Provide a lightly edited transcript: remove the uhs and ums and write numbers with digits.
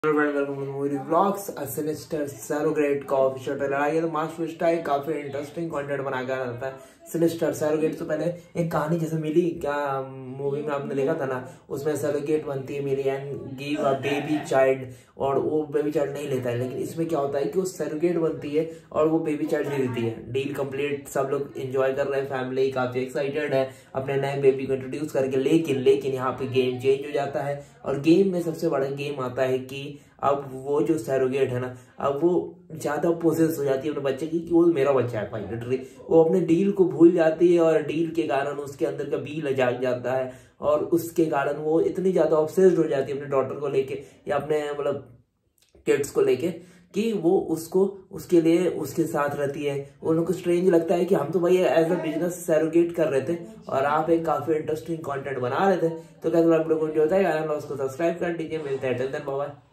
Movie vlogs sinister surrogate का official trailer आ गया। तो मार्क स्टाइल काफी इंटरेस्टिंग कंटेंट बनाकर आता है। सिनिस्टर सैरोगेट से पहले एक कहानी जैसे मिली क्या मूवी में आपने देखा था ना, उसमें सैरोगेट बनती है Millie and give a baby child, और वो बेबी चाइल्ड नहीं लेता है। लेकिन इसमें क्या होता है कि वो सैरोगेट बनती है और वो बेबी चाइल्ड ले लेती है। डील कंप्लीट, सब लोग एंजॉय कर रहे हैं, फैमिली काफी एक्साइटेड है अपने नए बेबी को इंट्रोड्यूस करके। लेकिन यहाँ पे गेम चेंज हो जाता है और गेम में सबसे बड़ा गेम आता है कि अब वो जो सैरोगेट है ना, अब वो ज्यादा पोसेस हो जाती है अपने बच्चे की कि वो मेरा बच्चा है भाई। लिटरली वो अपने डील को भूल जाती है और डील के कारण उसके अंदर का बील जाग जाता है और उसके कारण वो इतनी ज्यादा ऑब्सेस्ड हो जाती है अपने डॉटर को लेके या अपने मतलब किड्स को लेके कि वो उसको उसके लिए उसके साथ रहती है। उन लोग को स्ट्रेंज लगता है कि हम तो भाई एज अ बिजनेस सैरोगेट कर रहे थे और आप एक काफी इंटरेस्टिंग कंटेंट बना रहे थे। तो क्या आप लोगों को जो होता है उसको सब्सक्राइब कर दीजिए। मिलते हैं, टिल देन बाय बाय।